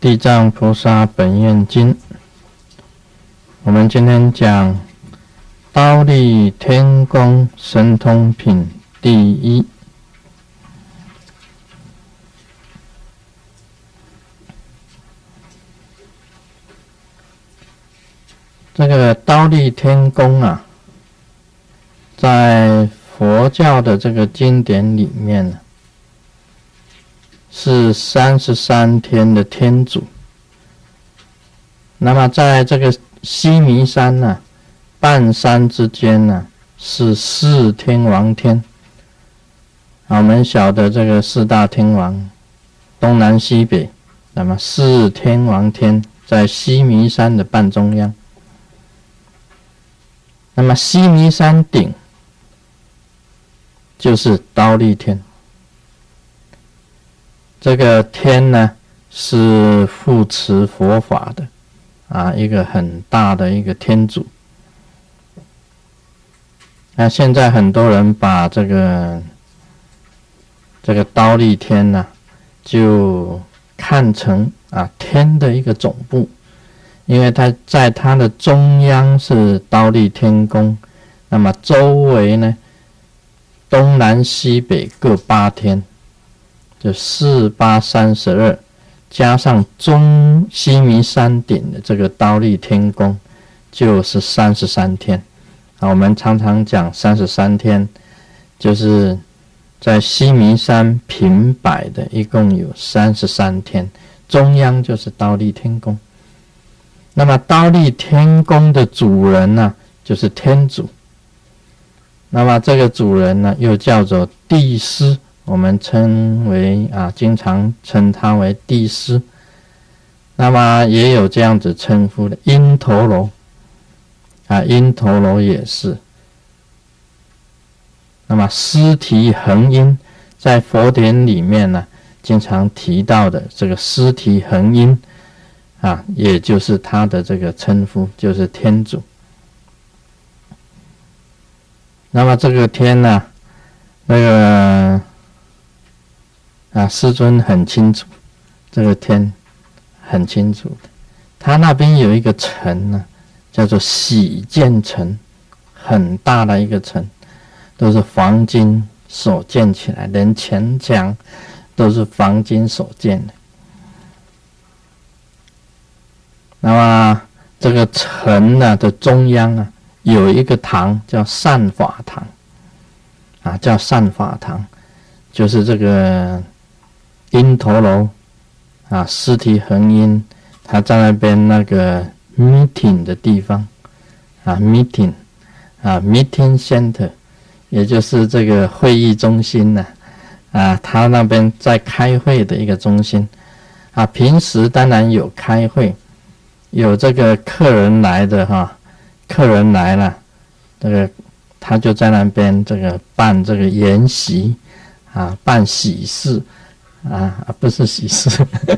地藏菩萨本愿经，我们今天讲忉利天宫神通品第一。这个忉利天宫啊，在佛教的这个经典里面呢，是33天的天主。那么在这个须弥山呢，半山之间呢，是4天王天。我们晓得这个4大天王，东南西北，那么4天王天在须弥山的半中央。那么须弥山顶就是忉利天。这个天呢，是护持佛法的一个很大的一个天主。那现在很多人把这个忉利天呢，就看成天的一个总部，因为它在它的中央是忉利天宫，那么周围呢，东南西北各8天。就4、8、32，加上中须弥山顶的这个忉利天宫，就是33天。我们常常讲33天，就是在须弥山平摆的，一共有33天，中央就是忉利天宫。那么忉利天宫的主人呢，就是天主。那么这个主人呢，又叫做帝释。我们称为经常称他为帝释。那么也有这样子称呼的因陀罗因陀罗也是。那么尸体恒因，在佛典里面呢，经常提到的这个尸体恒因也就是他的这个称呼，就是天主。那么这个天呢，那个师尊很清楚，这个天很清楚的。他那边有一个城呢，叫做喜见城，很大的一个城，都是黄金所建起来，连前墙都是黄金所建的。那么这个城呢的中央有一个堂叫善法堂叫善法堂，就是这个因陀罗尸体恒因，他在那边那个 meeting 的地方meeting center， 也就是这个会议中心他那边在开会的一个中心平时当然有开会，有这个客人来的客人来了，这个他就在那边这个办这个筵席办喜事不是喜事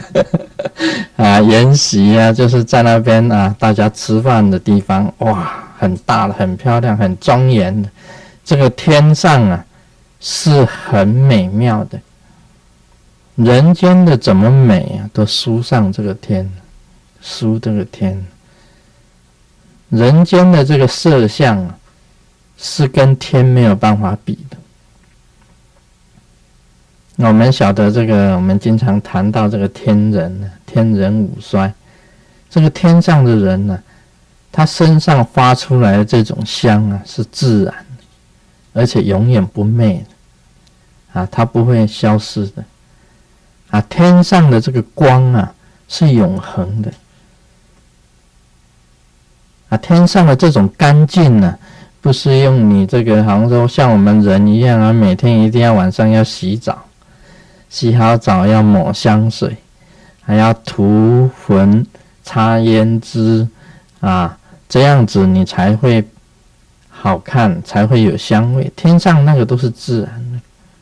筵席就是在那边大家吃饭的地方，哇，很大的，很漂亮，很庄严的。这个天上是很美妙的，人间的怎么美都输上这个天，输这个天。人间的这个色相是跟天没有办法比的。那我们晓得这个，我们经常谈到这个天人五衰。这个天上的人呢，他身上发出来的这种香是自然的，而且永远不灭的它不会消失的天上的这个光是永恒的天上的这种干净呢，不是用你这个好像说像我们人一样每天一定要晚上要洗澡，洗好澡要抹香水，还要涂粉擦胭脂这样子你才会好看，才会有香味。天上那个都是自然的。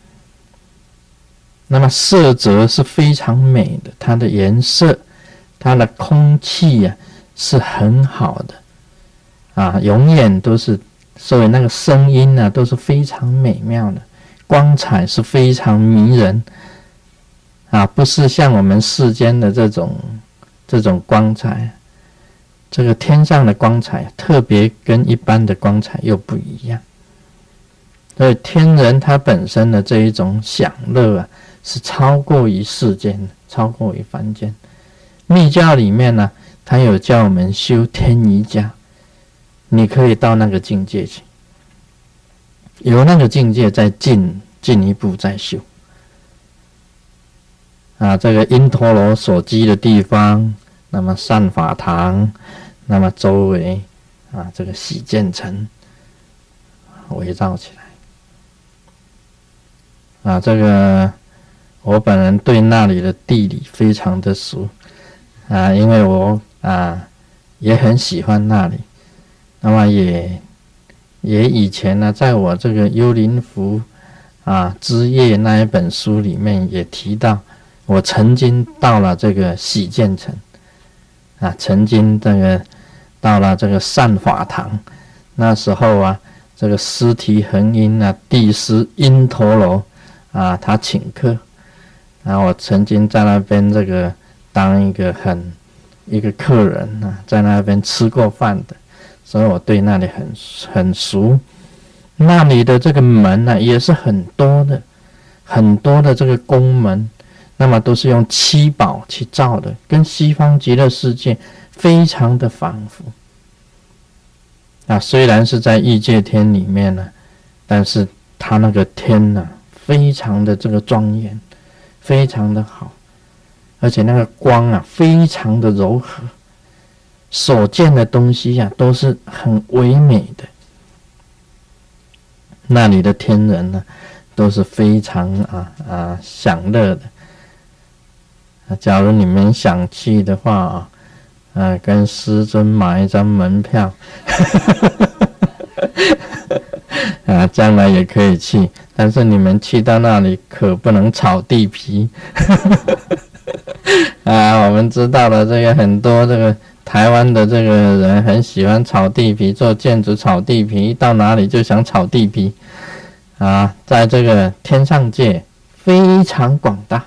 那么色泽是非常美的，它的颜色，它的空气是很好的永远都是，所以那个声音都是非常美妙的，光彩是非常迷人不是像我们世间的这种这种光彩，这个天上的光彩特别跟一般的光彩又不一样。所以天人他本身的这一种享乐啊，是超过于世间的，超过于凡间。密教里面呢，他有叫我们修天瑜伽，你可以到那个境界去，由那个境界再进一步再修。这个因陀罗所居的地方，那么善法堂，那么周围这个喜见城围绕起来。这个我本人对那里的地理非常的熟因为我也很喜欢那里。那么也以前呢，在我这个幽灵符之夜那一本书里面也提到，我曾经到了这个喜见城曾经这个到了这个善法堂，那时候这个尸体恒因帝师因陀罗他请客，然后我曾经在那边这个当一个客人在那边吃过饭的，所以我对那里很熟。那里的这个门也是很多的这个宫门，那么都是用七宝去造的，跟西方极乐世界非常的仿佛。虽然是在异界天里面但是它那个天非常的这个庄严，非常的好，而且那个光非常的柔和，所见的东西都是很唯美的。那里的天人都是非常享乐的。假如你们想去的话跟师尊买一张门票将来也可以去，但是你们去到那里可不能炒地皮我们知道了，这个很多这个台湾的这个人很喜欢炒地皮，做建筑炒地皮，到哪里就想炒地皮在这个天上界非常广大，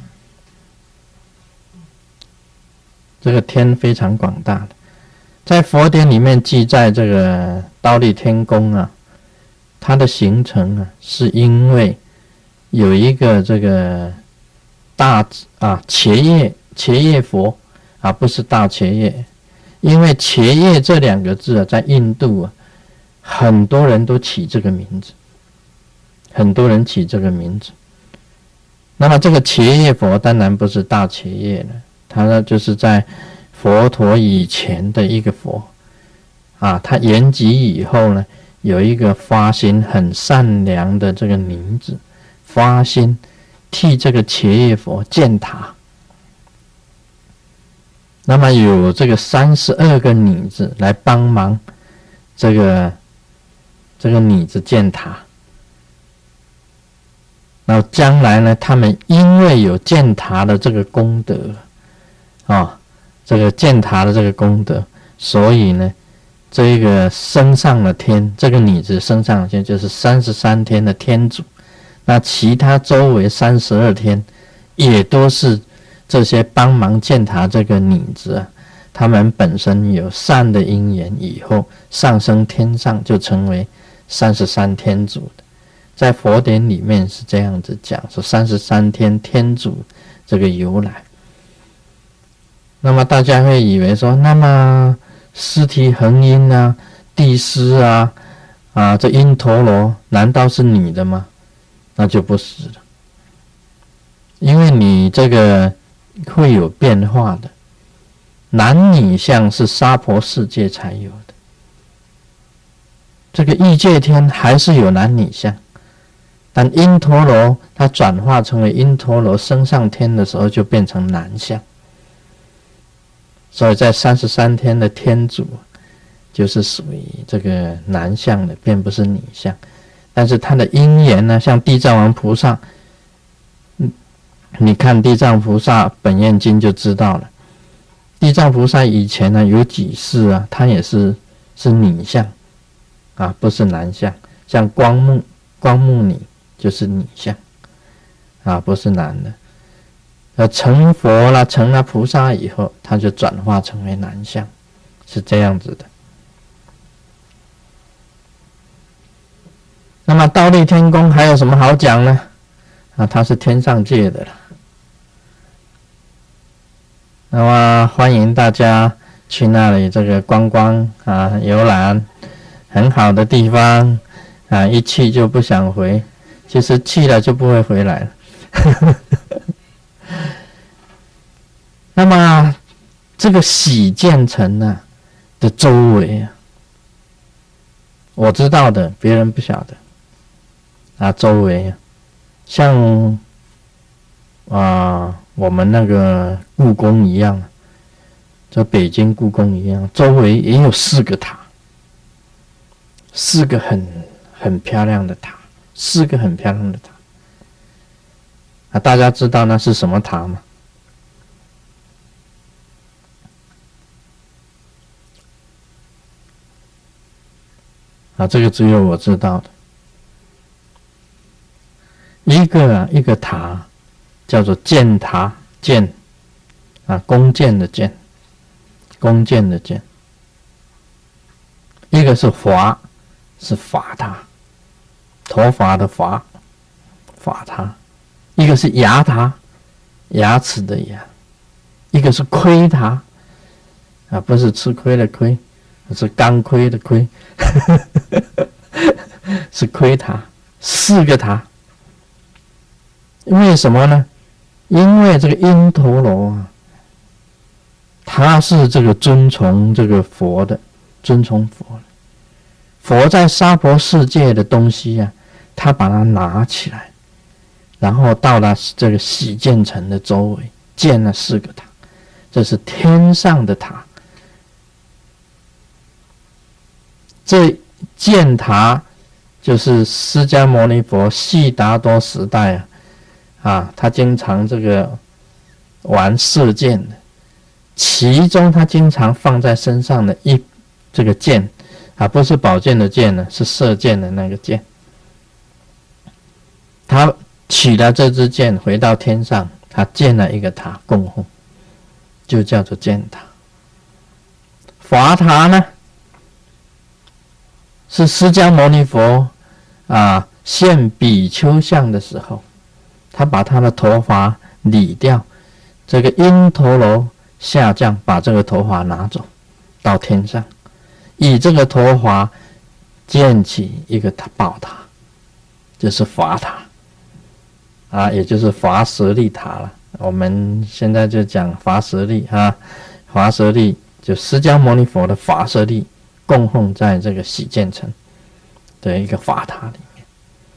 这个天非常广大的。在佛典里面记载，这个忉利天宫它的形成是因为有一个这个大伽叶佛不是大伽叶，因为伽叶这两个字在印度很多人都起这个名字，很多人起这个名字。那么这个伽叶佛当然不是大伽叶了，它就是在佛陀以前的一个佛他圆寂以后呢，有一个发心很善良的这个女子，发心替这个伽叶佛建塔。那么有这个32个女子来帮忙这个女子建塔。然后将来呢，他们因为有建塔的这个功德这个建塔的这个功德，所以呢这个升上了天，这个女子升上了天，就是33天的天主。那其他周围32天也都是这些帮忙建塔这个女子他们本身有善的因缘，以后上升天上就成为33天主的。在佛典里面是这样子讲，说33天天主这个由来。那么大家会以为说，那么尸体恒因帝师这因陀罗难道是女的吗？那就不是了，因为你这个会有变化的，男女相是娑婆世界才有的，这个异界天还是有男女相，但因陀罗它转化成为因陀罗升上天的时候就变成男相，所以在33天的天主就是属于这个男相的，并不是女相。但是他的因缘呢，像地藏王菩萨，你看地藏菩萨本愿经就知道了。地藏菩萨以前呢有几世他也是女相不是男相，像光目女就是女相不是男的。 成佛啦，成了菩萨以后，他就转化成为男相，是这样子的。那么忉利天宫还有什么好讲呢？它是天上界的了。那么欢迎大家去那里这个观光游览，很好的地方一去就不想回，其实去了就不会回来了。那么这个喜见城的周围我知道的，别人不晓得周围像我们那个故宫一样，就北京故宫一样，周围也有4个塔，4个很漂亮的塔，4个很漂亮的塔大家知道那是什么塔吗？这个只有我知道的。一个塔叫做建塔，建弓箭的箭，弓箭的箭。一个是华，是法塔，头发的发，法塔。一个是牙塔，牙齿的牙。一个是盔塔不是吃亏的亏，是钢盔的盔。是盔塔，4个塔。为什么呢？因为这个因陀罗他是这个尊崇这个佛的，尊崇佛的。佛在娑婆世界的东西他把它拿起来，然后到了这个喜见城的周围建了4个塔，这是天上的塔。这建塔就是释迦牟尼佛悉达多时代他经常这个玩射箭的，其中他经常放在身上的这个箭不是宝剑的剑呢，是射箭的那个箭。他取了这支箭回到天上，他建了一个塔供奉，就叫做建塔。法塔呢，是释迦牟尼佛现比丘相的时候，他把他的头发理掉，这个因陀罗下降，把这个头发拿走到天上，以这个头发建起一个宝塔，就是法塔也就是伐舍利塔了。我们现在就讲伐舍利伐舍利就释迦牟尼佛的伐舍利供奉在这个喜见城的一个法塔里面。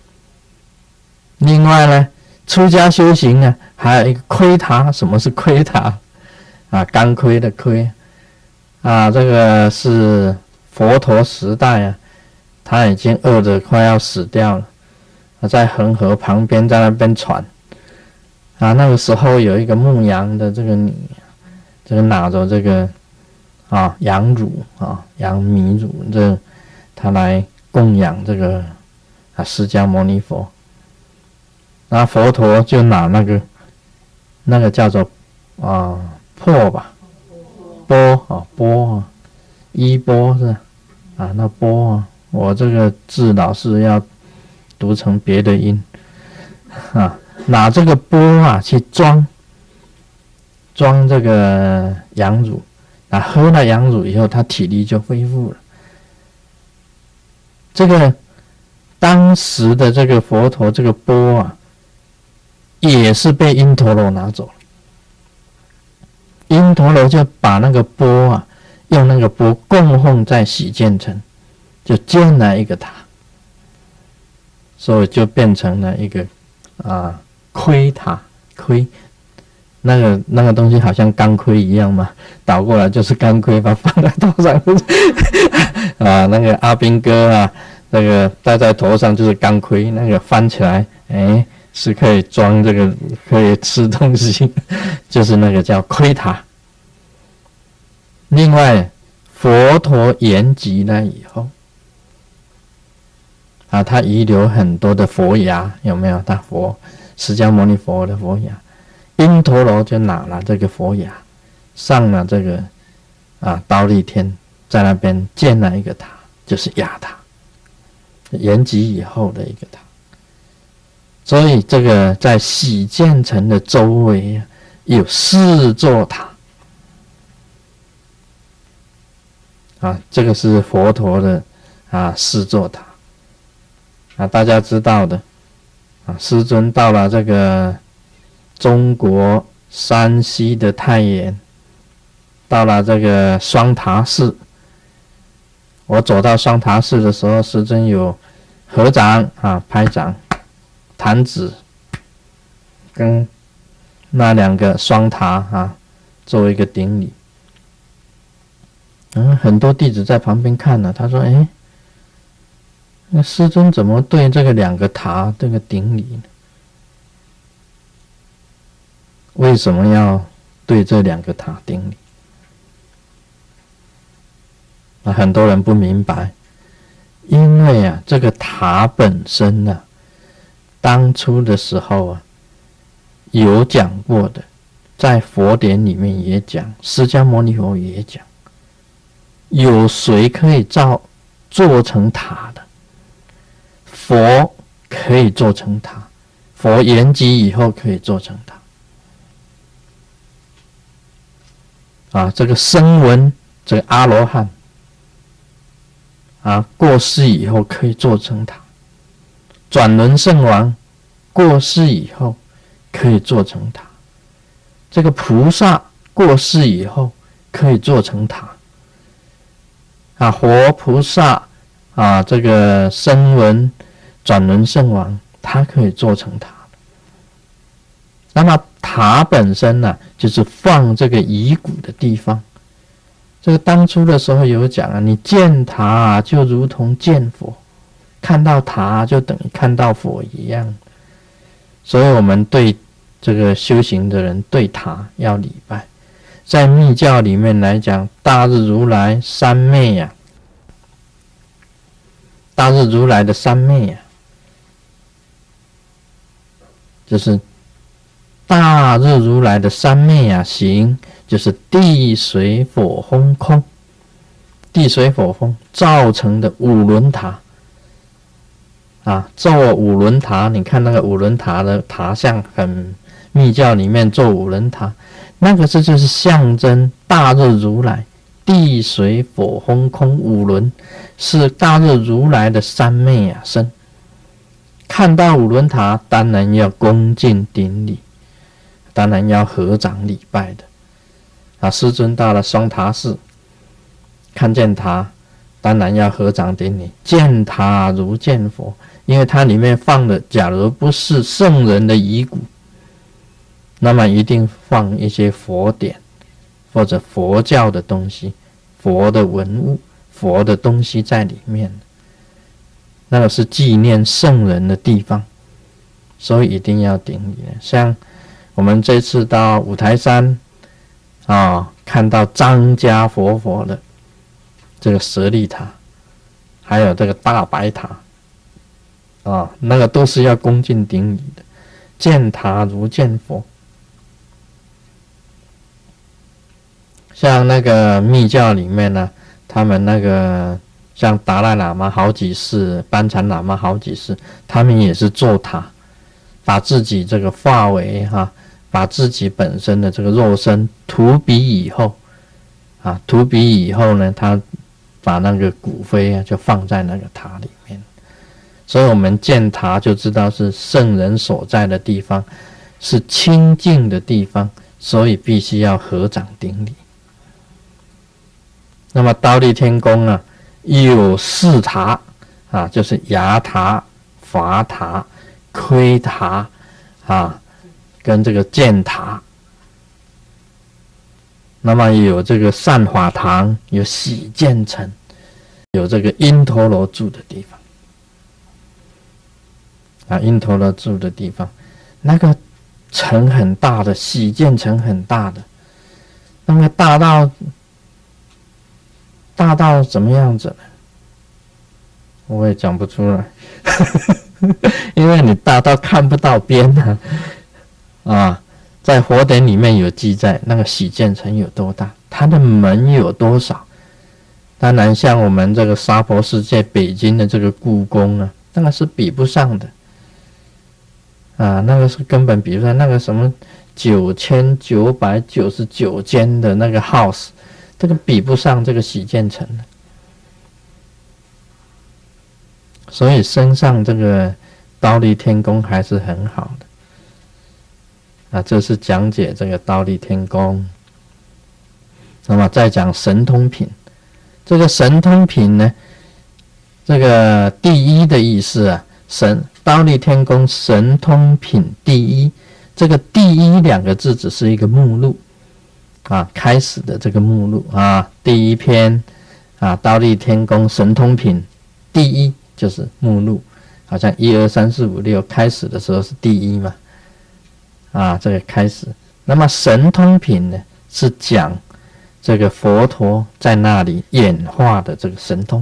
另外呢，出家修行还有一个盔塔。什么是盔塔钢盔的盔这个是佛陀时代他已经饿得快要死掉了，在恒河旁边在那边传那个时候有一个牧羊的这个女这个拿着这个羊乳羊米乳，他来供养这个释迦牟尼佛。那佛陀就拿那个叫做钵吧，钵衣钵是那钵我这个字老是要读成别的音拿这个钵去装这个羊乳喝了羊乳以后，他体力就恢复了。这个当时的这个佛陀这个钵也是被因陀罗拿走了。因陀罗就把那个钵用那个钵供奉在喜见城，就建了一个塔，所以就变成了一个盔塔。盔那个东西好像钢盔一样嘛，倒过来就是钢盔，把放在头上那个阿兵哥那个戴在头上就是钢盔，那个翻起来是可以装这个可以吃东西，就是那个叫盔塔。另外佛陀圆寂了以后他遗留很多的佛牙，有没有？释迦牟尼佛的佛牙因陀罗就拿了这个佛牙，上了这个忉利天，在那边建了一个塔，就是亚塔，延吉以后的一个塔。所以这个在喜建城的周围有4座塔这个是佛陀的4座塔大家知道的师尊到了这个中国山西的太原，到了这个双塔寺。我走到双塔寺的时候，师尊有合掌拍掌弹指，跟那2个双塔做一个顶礼。很多弟子在旁边看了，他说：“那师尊怎么对这个2个塔这个顶礼呢？为什么要对这2个塔顶礼？”很多人不明白，因为这个塔本身当初的时候有讲过的，在佛典里面也讲，释迦牟尼佛也讲，有谁可以做成塔的？佛可以做成塔，佛延吉以后可以做成塔。这个声闻，这个阿罗汉过世以后可以做成塔，转轮圣王过世以后可以做成塔，这个菩萨过世以后可以做成塔。活菩萨这个声闻转轮圣王，他可以做成塔。那么塔本身就是放这个遗骨的地方。这个当初的时候有讲你见塔就如同见佛，看到塔就等于看到佛一样。所以我们对这个修行的人对塔要礼拜。在密教里面来讲，大日如来三昧大日如来的三昧就是大日如来的三昧行，就是地水火风空，地水火风造成的5轮塔做5轮塔。你看那个5轮塔的塔像，很密教里面做5轮塔，那个就是象征大日如来，地水火风空5轮是大日如来的三昧身。看到5轮塔，当然要恭敬顶礼，当然要合掌礼拜的。师尊到了双塔寺，看见塔，当然要合掌顶礼。见塔如见佛，因为它里面放的，假如不是圣人的遗骨，那么一定放一些佛典或者佛教的东西，佛的文物，佛的东西在里面。那个是纪念圣人的地方，所以一定要顶礼。像我们这次到五台山看到张家佛的这个舍利塔，还有这个大白塔那个都是要恭敬顶礼的。见塔如见佛。像那个密教里面呢，他们那个像达赖喇嘛好几世、班禅喇嘛好几世，他们也是做塔，把自己这个化为把自己本身的这个肉身涂鼻以后涂鼻以后呢，他把那个骨灰就放在那个塔里面。所以我们建塔就知道是圣人所在的地方，是清净的地方，所以必须要合掌顶礼。那么忉利天宫有4塔就是牙塔、法塔、窥塔跟这个建塔。那么有这个善法堂，有喜建城，有这个因陀罗住的地方因陀罗住的地方，那个城很大的，喜建城很大的，那么大到怎么样子呢？我也讲不出来因为你大到看不到边在佛典里面有记载，那个喜渐层有多大，它的门有多少。当然，像我们这个娑婆世界北京的这个故宫啊，那个是比不上的啊，那个是根本比不上那个什么9999间的那个 house， 这个比不上这个喜渐层的。所以升上这个忉利天宫还是很好的啊。这是讲解这个忉利天宫。那么再讲神通品。这个神通品呢，这个第一的意思啊，忉利天宫神通品第一，这个第一两个字只是一个目录啊，开始的这个目录啊，第一篇啊，忉利天宫神通品第一就是目录，好像1、2、3、4、5、6开始的时候是第一嘛，啊，这个开始。那么神通品呢，是讲这个佛陀在那里演化的这个神通。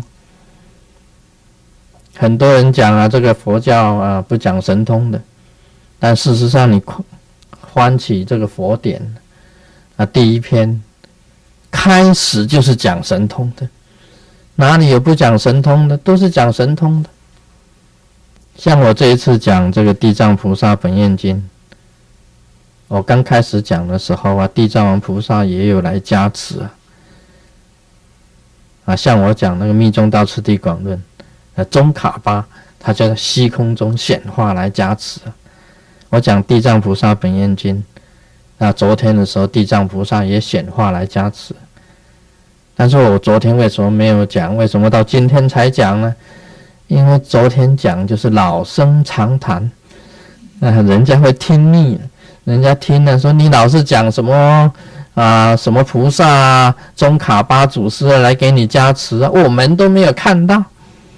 很多人讲啊，这个佛教啊不讲神通的，但事实上你翻起这个佛典啊，第一篇开始就是讲神通的，哪里有不讲神通的？都是讲神通的。像我这一次讲这个地藏菩萨本愿经，我刚开始讲的时候啊，地藏王菩萨也有来加持啊。像我讲那个密宗道次第广论，宗喀巴他就在虚空中显化来加持啊。我讲地藏菩萨本愿经，昨天的时候地藏菩萨也显化来加持。但是我昨天为什么没有讲？为什么到今天才讲呢？因为昨天讲就是老生常谈，人家会听腻了。人家听了说你老是讲什么什么菩萨啊、宗喀巴祖师来给你加持啊，我们都没有看到。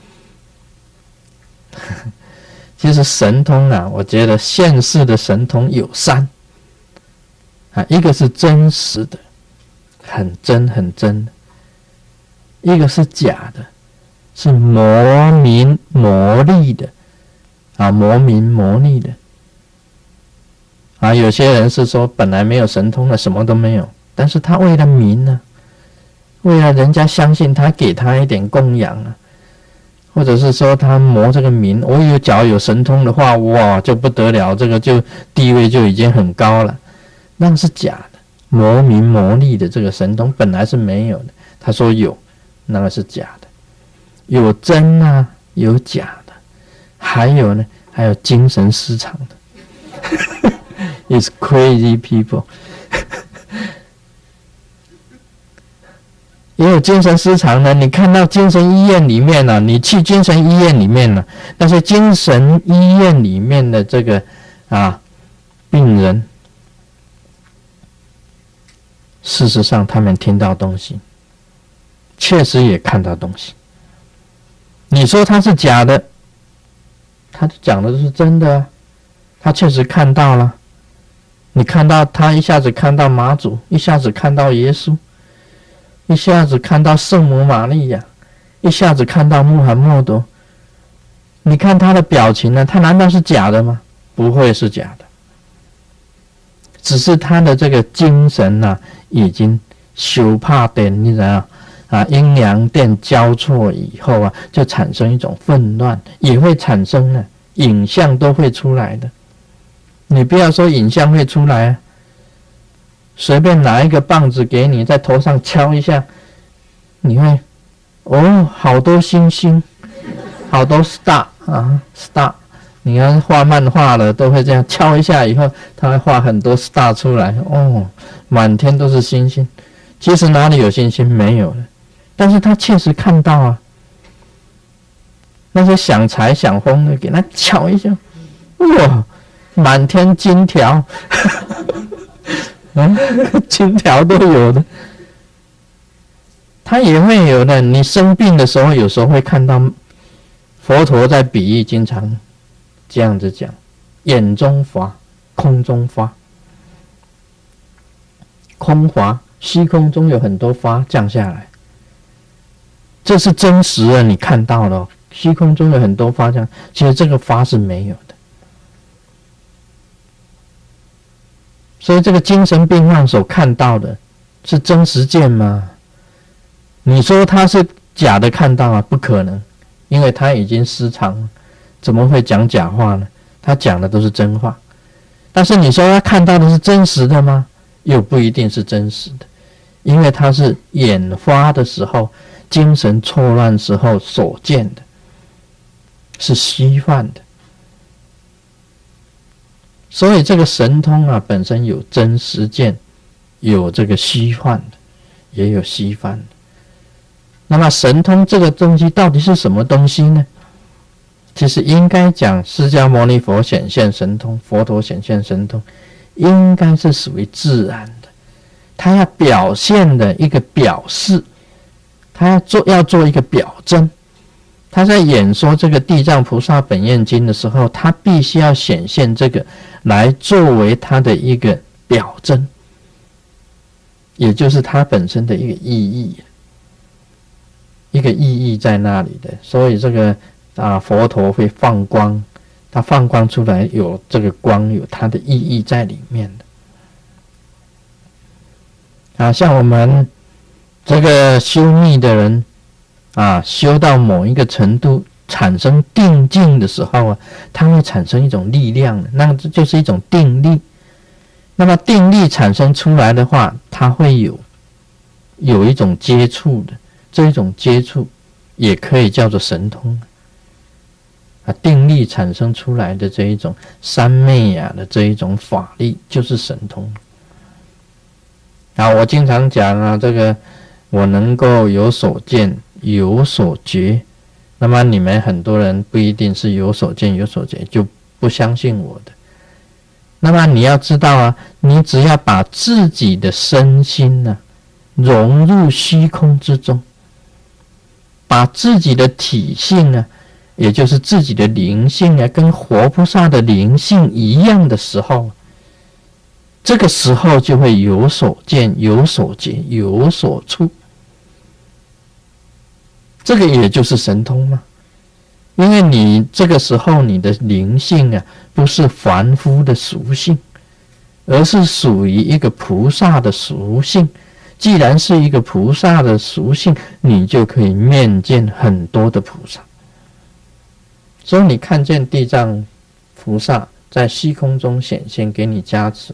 其实神通啊，我觉得现世的神通有3啊，一个是真实的，很真很真的；一个是假的，是魔名魔力的啊，魔名魔力的。啊，有些人是说本来没有神通的，什么都没有，但是他为了名呢，为了人家相信他，给他一点供养啊，或者是说他谋这个名，我假如有神通的话，哇，就不得了，这个就地位就已经很高了，那是假的，魔名魔力的这个神通本来是没有的，他说有，那个是假的，有真啊，有假的，还有呢，还有精神失常的。It's crazy people 也有精神失常的。你看到精神医院里面呢，你去精神医院里面呢，但是精神医院里面的这个病人，事实上他们听到东西，确实也看到东西。你说他是假的，他讲的都是真的啊，他确实看到了。你看到他一下子看到妈祖，一下子看到耶稣，一下子看到圣母玛利亚，一下子看到穆罕默德。你看他的表情呢，他难道是假的吗？不会是假的，只是他的这个精神啊，已经修怕点，你知道阴阳电交错以后啊，就产生一种混乱，也会产生呢，影像都会出来的。你不要说影像会出来啊，随便拿一个棒子给你，在头上敲一下，你会好多星星，好多 star 啊 star。你看画漫画的都会这样敲一下以后，他会画很多 star 出来，满天都是星星。其实哪里有星星？没有的，但是他确实看到啊。那些想财想风的，给他敲一下，哇！满天金条金条都有的，他也会有的。你生病的时候，有时候会看到佛陀在比喻，经常这样子讲：眼中华，空中花。空华，虚空中有很多花降下来，这是真实的，你看到了，虚空中有很多花降，其实这个花是没有的。 所以这个精神病患所看到的是真实见吗？你说他是假的看到啊？不可能，因为他已经失常了，怎么会讲假话呢？他讲的都是真话。但是你说他看到的是真实的吗？又不一定是真实的，因为他是眼花的时候、精神错乱时候所见的，是虚幻的。所以这个神通啊，本身有真实见，有这个虚幻的，也有虚幻的。那么神通这个东西到底是什么东西呢？其实应该讲释迦牟尼佛显现神通，佛陀显现神通，应该是属于自然的。他要表现的一个表示，他要做一个表征。他在演说这个地藏菩萨本愿经的时候，他必须要显现这个来作为他的一个表征，也就是他本身的一个意义，一个意义在那里的。所以这个佛陀会放光，他放光出来有这个光，有它的意义在里面的。像我们这个修密的人修到某一个程度，产生定境的时候它会产生一种力量，那就是一种定力。那么定力产生出来的话，它会有一种接触的，这一种接触也可以叫做神通。定力产生出来的这一种三昧的这一种法力，就是神通。我经常讲这个我能够有所见，有所觉。那么你们很多人不一定是有所见有所觉，就不相信我的。那么你要知道你只要把自己的身心融入虚空之中，把自己的体性也就是自己的灵性跟活菩萨的灵性一样的时候，这个时候就会有所见有所觉有所触。这个也就是神通嘛。因为你这个时候你的灵性不是凡夫的属性，而是属于一个菩萨的属性。既然是一个菩萨的属性，你就可以面见很多的菩萨。所以你看见地藏菩萨在虚空中显现给你加持，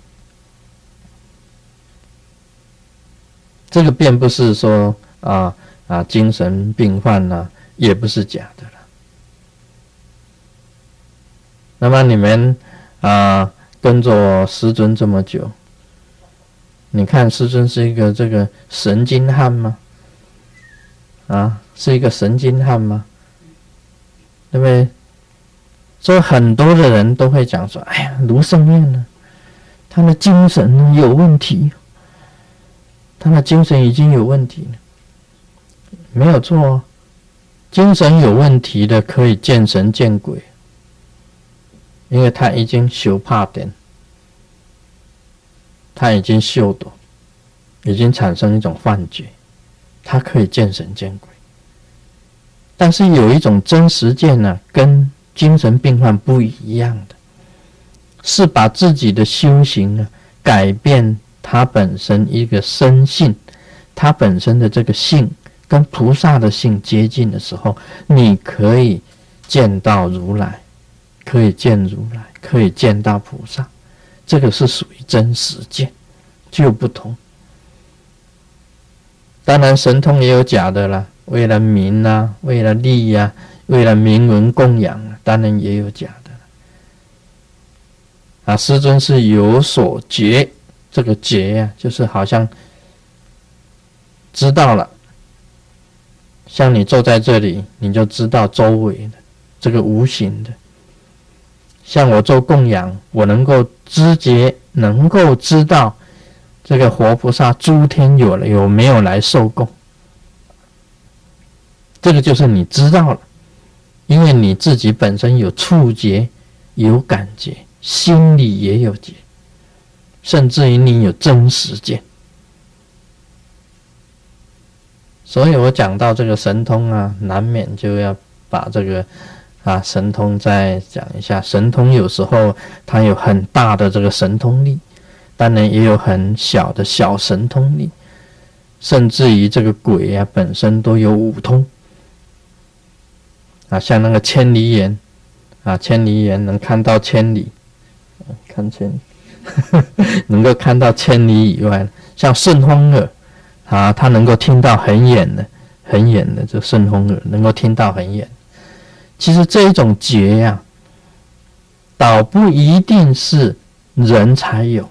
这个便不是说精神病患也不是假的了。那么你们跟着师尊这么久，你看师尊是一个这个神经汉吗？是一个神经汉吗？对不对？所以很多的人都会讲说，哎呀，卢胜彦呢，他的精神有问题，他的精神已经有问题了。没有错精神有问题的可以见神见鬼，因为他已经修怕点，他已经修懂，已经产生一种幻觉，他可以见神见鬼。但是有一种真实见跟精神病患不一样的，是把自己的修行改变他本身一个身性，他本身的这个性跟菩萨的性接近的时候，你可以见到如来，可以见如来，可以见到菩萨，这个是属于真实见，就不同。当然神通也有假的啦，为了名为了利为了名闻供养当然也有假的师尊是有所觉，这个觉就是好像知道了，像你坐在这里，你就知道周围的这个无形的。像我做供养，我能够知觉，能够知道这个活菩萨诸天有没有来受供，这个就是你知道了，因为你自己本身有触觉，有感觉，心里也有觉，甚至于你有真实见。所以我讲到这个神通难免就要把这个神通再讲一下。神通有时候它有很大的这个神通力， 当然也有很小的小神通力，甚至于这个鬼啊本身都有五通啊，像那个千里眼啊，千里眼能看到千里，看千里能够看到千里以外，像顺风耳啊，它能够听到很远的这顺风耳能够听到很远。其实这一种觉啊，倒不一定是人才有，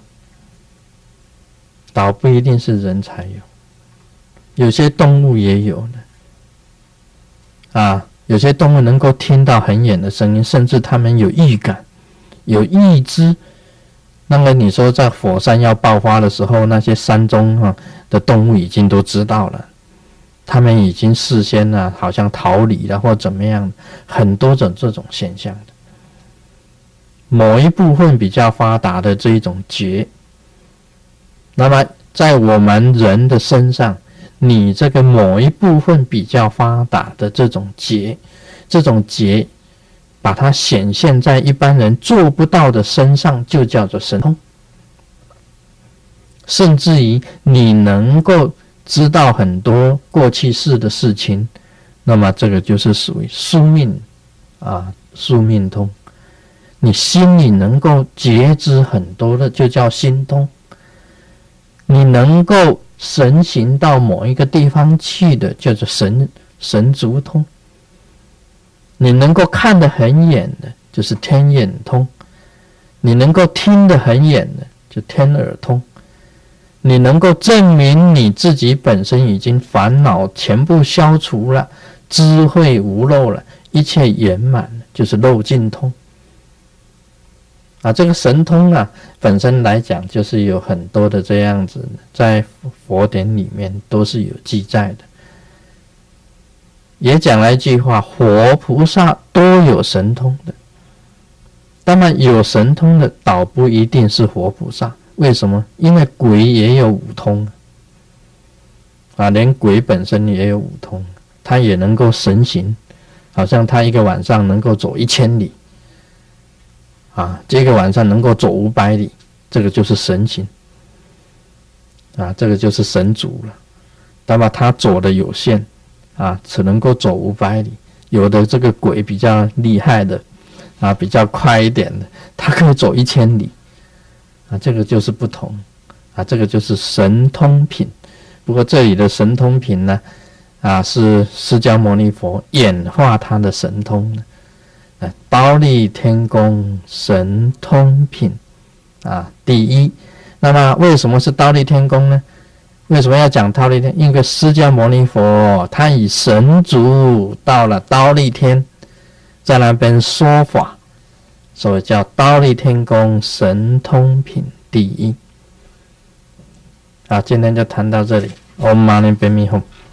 倒不一定是人才有，有些动物也有的啊，有些动物能够听到很远的声音，甚至它们有预感，有预知。那么你说在火山要爆发的时候，那些山中的动物已经都知道了，他们已经事先好像逃离了或怎么样，很多种这种现象的。某一部分比较发达的这一种觉，那么在我们人的身上，你这个某一部分比较发达的这种觉，这种觉把它显现在一般人做不到的身上，就叫做神通。甚至于你能够知道很多过去世的事情，那么这个就是属于宿命宿命通。你心里能够觉知很多的，就叫心通。你能够神行到某一个地方去的，叫做神足通。你能够看得很远的，就是天眼通；你能够听得很远的，就天耳通；你能够证明你自己本身已经烦恼全部消除了，智慧无漏了，一切圆满了，就是漏尽通。这个神通本身来讲，就是有很多的这样子，在佛典里面都是有记载的。也讲了一句话，活菩萨都有神通的。当然有神通的倒不一定是活菩萨，为什么？因为鬼也有五通连鬼本身也有五通，他也能够神行，好像他一个晚上能够走1000里这个晚上能够走500里，这个就是神行这个就是神足了。那么他走的有限只能够走500里，有的这个鬼比较厉害的比较快一点的，他可以走1000里这个就是不同这个就是神通品。不过这里的神通品呢是释迦牟尼佛演化他的神通忉利天宫神通品第一。那么为什么是忉利天宫呢？为什么要讲忉利天？因为释迦牟尼佛他以神足到了忉利天，在那边说法，所以叫忉利天宫神通品第一。今天就谈到这里。Om Mani Padme Hum。